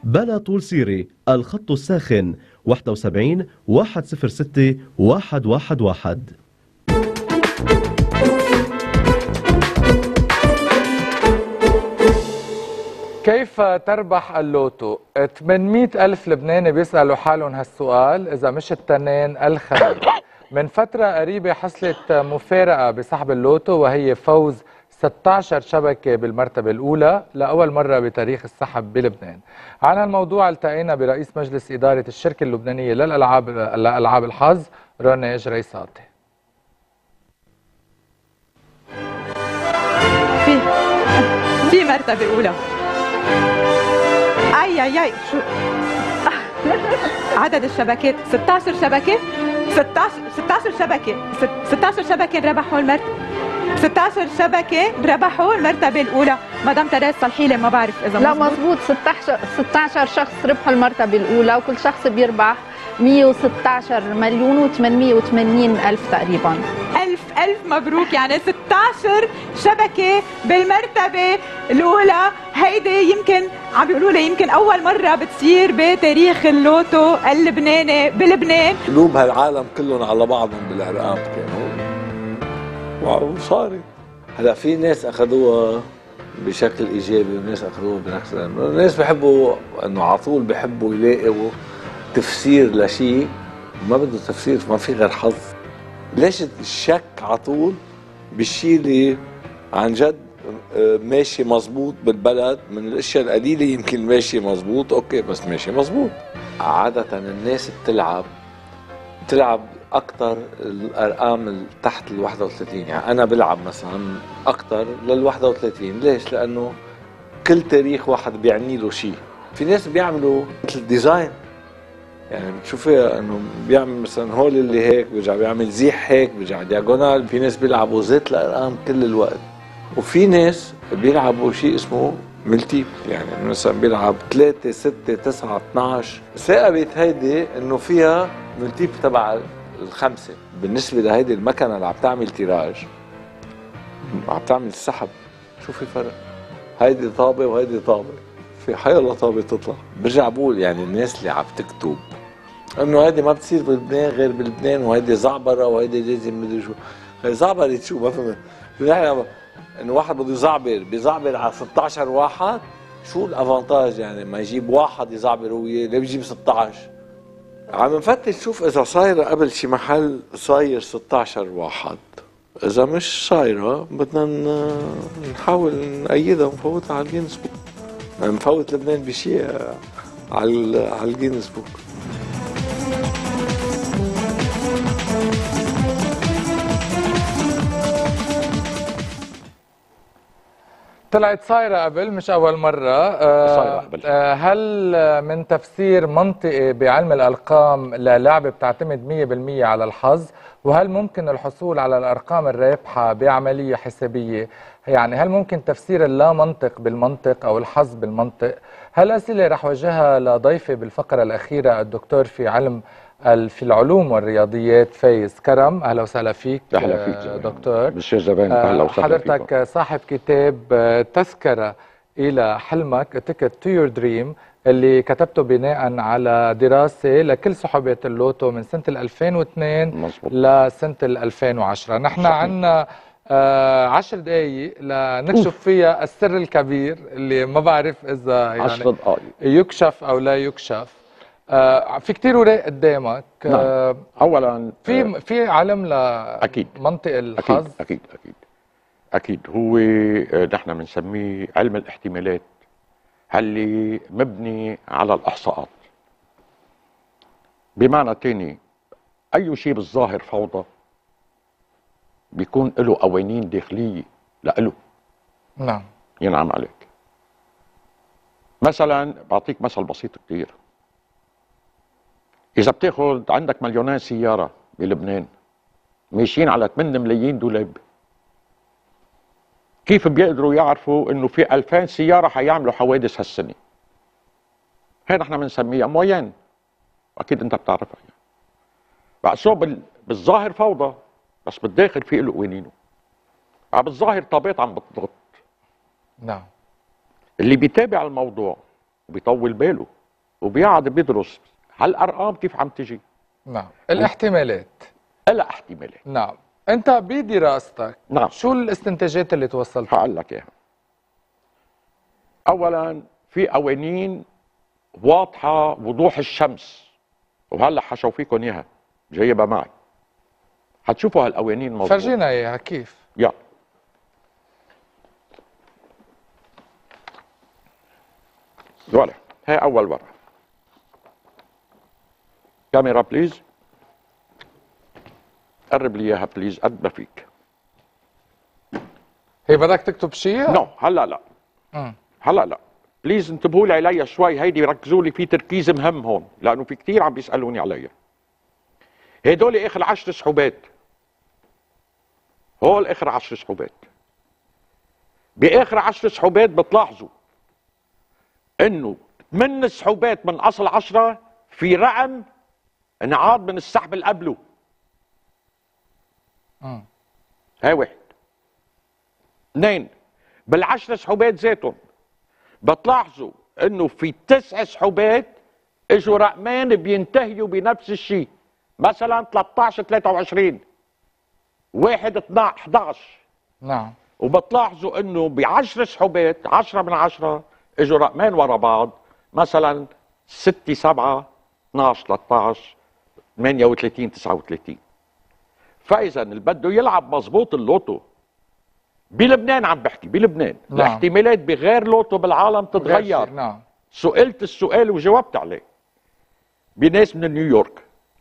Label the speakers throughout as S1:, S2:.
S1: بلا طول سيري. الخط الساخن 71 106 111.
S2: كيف تربح اللوتو؟ 800 ألف لبناني بيسألوا حالهم هالسؤال، إذا مش التنين الخميس. من فترة قريبة حصلت مفارقة بسحب اللوتو، وهي فوز 16 شبكة بالمرتبة الأولى لأول مرة بتاريخ السحب بلبنان. عن هالموضوع التقينا برئيس مجلس إدارة الشركة اللبنانية لألعاب الحظ روني جريساتي.
S3: في مرتبة أولى. اي شو عدد الشبكات 16 شبكة 16 شبكة 16 شبكة ربحوا 16 شبكة ربحوا المرتبة الأولى. مدام تريز صلحي لي، ما بعرف إذا
S4: لا مزبوط. 16 شخص ربحوا المرتبة الأولى، وكل شخص بيربح 116 مليون و880 ألف تقريبا.
S3: ألف مبروك. يعني 16 شبكة بالمرتبة الأولى. هيدي يمكن عم بيقولوا لي يمكن أول مرة بتصير بتاريخ اللوتو اللبناني بلبنان.
S5: قلوب هالعالم كلهم على بعضهم بالأرقام كانوا وصارت. هلا في ناس أخذوها بشكل إيجابي وناس أخذوها بنفس الناس بحبوا إنه على طول بحبوا يلاقوا تفسير لشيء ما بده تفسير، ما في غير حظ. ليش الشك على طول بالشيء اللي عن جد ماشي مزبوط بالبلد؟ من الاشياء القليله يمكن ماشي مزبوط، اوكي بس ماشي مزبوط. عاده الناس بتلعب اكثر الارقام تحت ال 31. يعني انا بلعب مثلا اكثر لل 31. ليش؟ لانه كل تاريخ واحد بيعني له شيء. في ناس بيعملوا مثل ديزاين، يعني بتشوفيها انه بيعمل مثلا هول اللي هيك برجع بيعمل زيح هيك برجع دياغونال. في ناس بيلعبوا زيت الارقام كل الوقت، وفي ناس بيلعبوا شيء اسمه ملتيبل. يعني مثلا بيلعب 3 6 9 12. ثاقبت هيدي انه فيها ملتيبل تبع الخمسه. بالنسبه لهيدي المكنه اللي عم تعمل تيراج، عم تعمل سحب، شو في فرق؟ هيدي طابه وهيدي طابه، في حي الله طابه تطلع. برجع بقول يعني الناس اللي عم تكتب انه هيدي ما بتصير بلبنان غير بلبنان، وهيدي زعبره وهيدي لازم مدري شو. هي زعبره شو؟ ما فهمت. نحن انه واحد بده بيزعبر على 16 واحد، شو الافانتاج يعني؟ ما يجيب واحد يزعبر هو، ليه بيجيب 16؟ عم نفتش شوف اذا صايره قبل شي محل صاير 16 واحد. اذا مش صايره بدنا نحاول نأيدها ونفوتها على الجينيس بوك. نفوت لبنان بشيء على الجينيس بوك.
S2: طلعت صايرة قبل، مش أول مرة.
S6: صايرة قبل.
S2: هل من تفسير منطقي بعلم الأرقام للعبة بتعتمد 100% على الحظ؟ وهل ممكن الحصول على الأرقام الرابحة بعملية حسابية؟ يعني هل ممكن تفسير اللا منطق بالمنطق أو الحظ بالمنطق؟ هالأسئلة رح وجهها لضيفي بالفقرة الأخيرة الدكتور في العلوم والرياضيات فايز كرم. اهلا وسهلا فيك.
S6: اهلا فيك
S2: دكتور.
S6: مسيو زبان. اهلا وسهلا
S2: حضرتك فيك. صاحب كتاب تذكرة الى حلمك تيكت تو يور دريم، اللي كتبته بناء على دراسة لكل سحوبات اللوتو من سنة 2002
S6: مزبوط.
S2: لسنة 2010. نحن عنا 10 دقايق لنكشف فيها السر الكبير اللي ما بعرف اذا يعني
S6: 10 دقائق
S2: يكشف او لا يكشف. في كتير وراء قدامك.
S6: نعم. اولا
S2: في علم
S6: اكيد
S2: لمنطق الحظ.
S6: اكيد هو نحن بنسميه علم الاحتمالات، اللي مبني على الاحصاءات. بمعنى تاني، اي شيء بالظاهر فوضى بيكون له قوانين داخليه لإله.
S2: نعم.
S6: ينعم عليك. مثلا بعطيك مثل بسيط كتير. إذا بتاخذ عندك مليونين سيارة بلبنان ماشيين على 8 ملايين دولاب، كيف بيقدروا يعرفوا إنه في 2000 سيارة حيعملوا حوادث هالسنة؟ هي نحن بنسميها موين، أكيد أنت بتعرفها يعني. بقى بالظاهر فوضى، بس بالداخل في له قوانينه. بالظاهر طابات عم بتضغط.
S2: نعم.
S6: اللي بيتابع الموضوع وبيطول باله وبيقعد بيدرس هالارقام كيف عم تجي.
S2: نعم. الاحتمالات.
S6: لها احتمالات.
S2: نعم. انت بدراستك
S6: نعم.
S2: شو الاستنتاجات اللي توصلت؟
S6: هقول لك اياها. اولا في قوانين واضحه وضوح الشمس، وهلا حشوفيكم اياها جايبها معي، حتشوفوا هالقوانين مظبوط.
S2: فرجينا اياها كيف.
S6: يلا فوالا، هي اول ورقه. كاميرا بليز، قرب لي اياها بليز قد ما فيك.
S2: هي بدك تكتب شيء؟
S6: نو هلا لا. هلا لا بليز، انتبهوا لي عليها شوي، هيدي ركزوا لي في تركيز مهم هون، لانه في كثير عم بيسالوني عليها. هدول اخر 10 سحوبات، هول اخر 10 سحوبات. باخر 10 سحوبات بتلاحظوا انه 8 سحوبات من اصل 10 في رقم انعاد من السحب اللي قبله. هاي واحد. اثنين، بال10 سحوبات ذاتهم بتلاحظوا انه في 9 سحوبات اجوا رقمين بينتهيوا بنفس الشيء، مثلا 13 23 1 12 11.
S2: نعم.
S6: وبتلاحظوا انه ب10 سحوبات 10 من 10 اجوا رقمين ورا بعض، مثلا 6 7 12 13 38 39. فاذا اللي بده يلعب مظبوط اللوتو بلبنان، عم بحكي بلبنان،
S2: نعم.
S6: الاحتمالات بغير لوتو بالعالم تتغير.
S2: نعم.
S6: سئلت السؤال وجاوبت عليه بناس من نيويورك.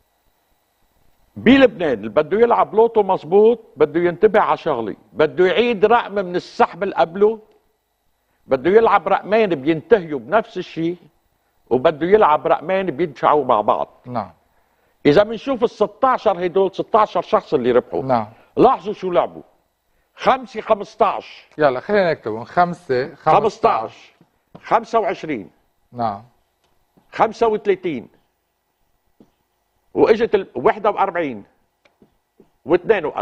S6: بلبنان اللي بده يلعب لوتو مظبوط بده ينتبه على شغله، بده يعيد رقم من السحب اللي قبله، بده يلعب رقمين بينتهيوا بنفس الشيء، وبده يلعب رقمين بيدفعوا مع بعض.
S2: نعم.
S6: اذا بنشوف ال 16 هدول 16 شخص اللي ربحوا،
S2: نعم.
S6: لاحظوا شو لعبوا. 5 15.
S2: يلا خلينا نكتبهم. 5
S6: 15 25.
S2: نعم.
S6: 35 واجت 41 و42.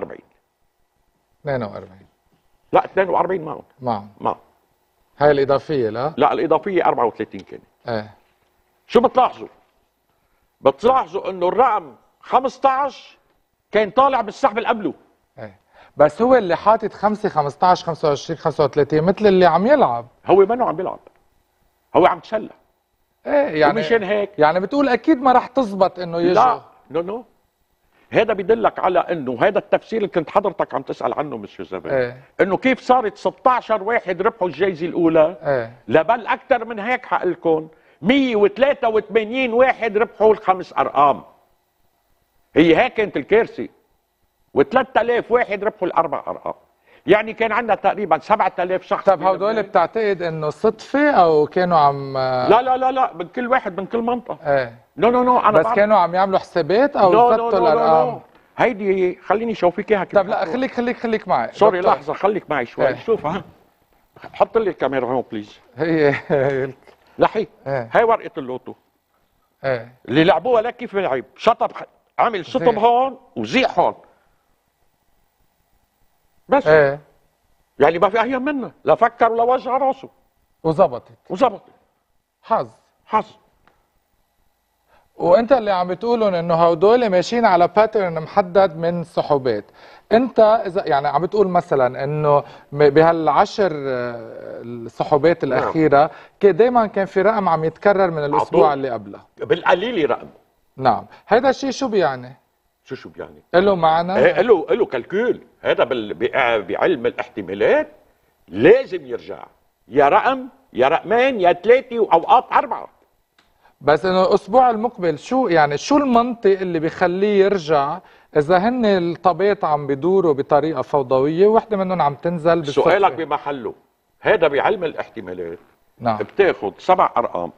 S2: 42.
S6: لا 42 معهم.
S2: معهم. هاي الإضافية لا؟
S6: لا الإضافية 34 كانت.
S2: ايه.
S6: شو بتلاحظوا؟ بتلاحظوا انه الرقم 15 كان طالع بالسحب اللي قبله.
S2: ايه. بس هو اللي حاطط 5 15 25 35 مثل اللي عم يلعب.
S6: هو منه عم بيلعب، هو عم تسلى.
S2: ايه يعني
S6: ومشان هيك
S2: يعني بتقول اكيد ما رح تزبط انه يجوا.
S6: لا نو هذا بيدلك على انه هذا التفسير اللي كنت حضرتك عم تسال عنه مسيو زبير.
S2: ايه.
S6: انه كيف صارت 16 واحد ربحوا الجائزه الاولى.
S2: ايه.
S6: لبل اكثر من هيك حقول لكم 183 واحد ربحوا الخمس ارقام. هي هيك كانت الكارثه. و3000 واحد ربحوا الاربع ارقام. يعني كان عندنا تقريبا 7000 شخص.
S2: طب هدول بتعتقد انه صدفه او كانوا عم
S6: لا من كل واحد من كل منطقه.
S2: ايه.
S6: نو انا
S2: بس كانوا عم يعملوا حسابات او زتوا الارقام؟
S6: هيدي خليني اشوفك اياها.
S2: طب لا خليك معي.
S6: سوري لحظه خليك معي شوي.
S2: ايه.
S6: شوف ها، حط لي الكاميرا هون بليز.
S2: هي
S6: لحي.
S2: ايه.
S6: هاي ورقه اللوتو.
S2: ايه.
S6: اللي لعبوها لك كيف بيلعب، شطب عمل شطب هون وزيح هون بس.
S2: ايه.
S6: يعني ما في اهين منه، لا فكر ولا وجع راسه وزبطت. حظ.
S2: وانت اللي عم بتقولون انه هدول ماشيين على باترن محدد من سحوبات. انت اذا يعني عم بتقول مثلا انه بهال10 السحوبات الاخيره دائما كان في رقم عم يتكرر من الاسبوع اللي قبله
S6: بالقليل رقم.
S2: نعم. هيدا الشيء شو بيعني؟
S6: شو بيعني؟
S2: له معنى؟
S6: ايه له كالكول. هذا بعلم الاحتمالات لازم يرجع يا رقم يا رقمين يا 3 واوقات 4.
S2: بس انه الاسبوع المقبل شو يعني شو المنطق اللي بيخليه يرجع اذا هن الطابات عم بيدوروا بطريقه فوضويه ووحده منهم عم تنزل بالصدفه؟
S6: سؤالك بمحله. هذا بعلم الاحتمالات.
S2: نعم.
S6: بتاخذ 7 ارقام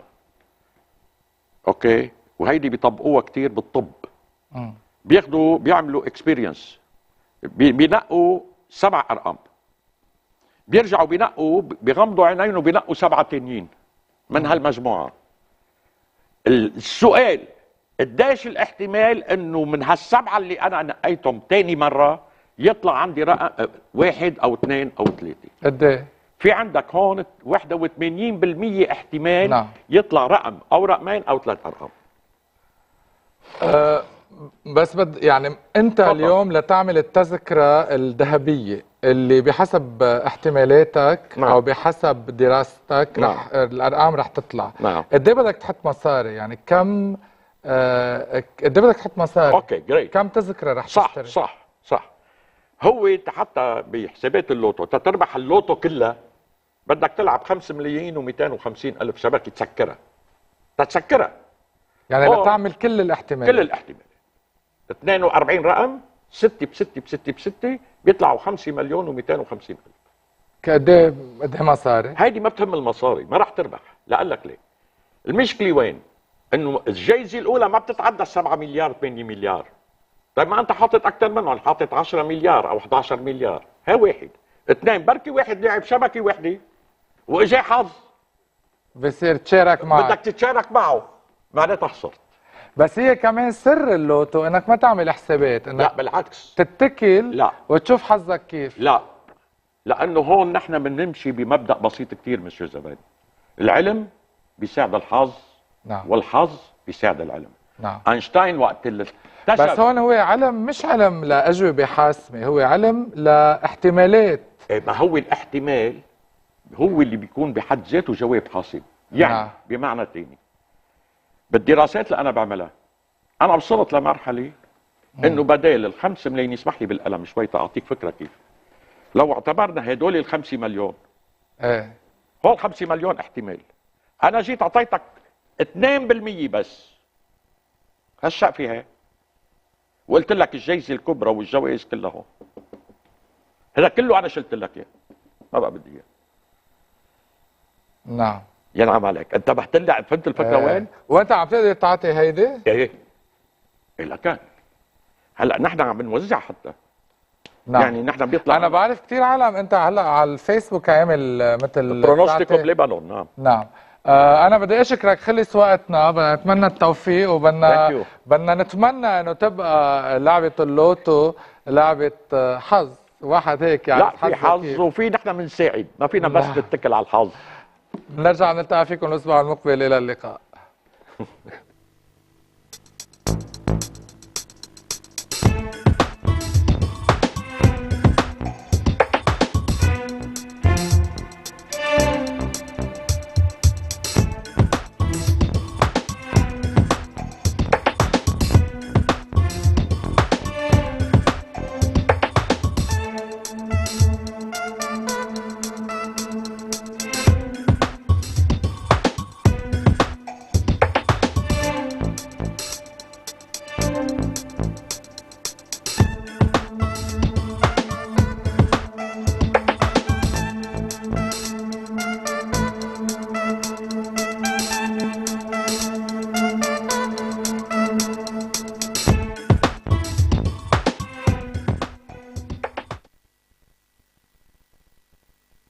S6: اوكي، وهيدي بيطبقوها كثير بالطب. بيعملوا اكسبيرينس، بينقوا 7 ارقام، بيرجعوا بينقوا بيغمضوا عينين وبينقوا 7 تانيين من هالمجموعه. السؤال قديش الاحتمال انه من هال7 اللي انا نقيتهم تاني مره يطلع عندي رقم 1 أو 2 أو 3؟
S2: قد ايه؟
S6: في عندك هون 81% احتمال
S2: نعم.
S6: يطلع رقم او رقمين او 3 ارقام.
S2: بس يعني انت
S6: تفضل.
S2: اليوم لتعمل التذكرة الذهبية اللي بحسب احتمالاتك
S6: نعم.
S2: او بحسب دراستك
S6: نعم.
S2: رح الارقام رح تطلع.
S6: نعم.
S2: قد ايه بدك تحط مصاري؟ يعني كم قد ايه بدك تحط مصاري؟
S6: اوكي جريت.
S2: كم تذكرة رح
S6: صح
S2: تشتري؟
S6: صح. هو حتى بحسابات اللوتو تتربح اللوتو كلها بدك تلعب 5 ملايين و250 الف شبكه تسكرها. تتسكرها
S2: يعني
S6: أوه.
S2: لتعمل كل الاحتمالات.
S6: كل الاحتمالات. 42 رقم 6 ب6 ب6 ب6 بيطلعوا 5 مليون و250 الف.
S2: قد ايه مصاري؟
S6: هيدي ما بتهم المصاري، ما راح تربح. لاقول لك ليه. المشكله وين؟ انه الجائزه الاولى ما بتتعدى 7 مليار 8 مليار. طيب ما انت حاطط اكثر منهم، حاطط 10 مليار او 11 مليار، هي واحد. اثنين بركي واحد لعب شبكه وحده واجا حظ
S2: بصير تشارك معه.
S6: بدك تتشارك معه، معناتها خسرت.
S2: بس هي كمان سر اللوتو انك ما تعمل حسابات، انك
S6: لا بالعكس.
S2: تتكل
S6: لا.
S2: وتشوف حظك كيف.
S6: لا، لانه هون نحن بنمشي بمبدا بسيط كثير مسيو زبادي. العلم بيساعد الحظ.
S2: نعم.
S6: والحظ بيساعد العلم.
S2: نعم.
S6: اينشتاين وقت
S2: بس هون هو علم، مش علم لاجوبه حاسمه، هو علم لاحتمالات.
S6: ما هو الاحتمال هو اللي بيكون بحد ذاته جواب حاسم. يعني
S2: نعم.
S6: بمعنى ثاني بالدراسات اللي انا بعملها انا وصلت لمرحله انه بدال ال5 ملايين، يسمح لي بالقلم شوي تعطيك فكره كيف. لو اعتبرنا هدول ال5 مليون،
S2: ايه
S6: هول 5 مليون احتمال، انا جيت اعطيتك 2% بس هالشق فيها، وقلت لك الجائزه الكبرى والجوائز كلها هون، هذا كله انا شلت لك اياه، ما بقى بدي اياه.
S2: نعم.
S6: ينعم عليك، انتبهت لي، فهمت الفكره وين؟
S2: وانت عم تقدر تعطي هيدي؟
S6: ايه ايه كان هلا نحن عم بنوزع حتى.
S2: نعم.
S6: يعني نحن بيطلع
S2: انا بعرف كثير عالم، انت هلا على الفيسبوك عامل مثل
S6: برونوستيكو بلبنان. نعم.
S2: نعم. انا بدي اشكرك، خلص وقتنا، بتمنى التوفيق، وبدنا نتمنى انه تبقى لعبه اللوتو لعبه حظ واحد هيك. يعني
S6: لا في حظ وفي نحن بنساعد، ما فينا بس نتكل على الحظ.
S2: نرجع نلتقي فيكم الاسبوع المقبل، الى اللقاء.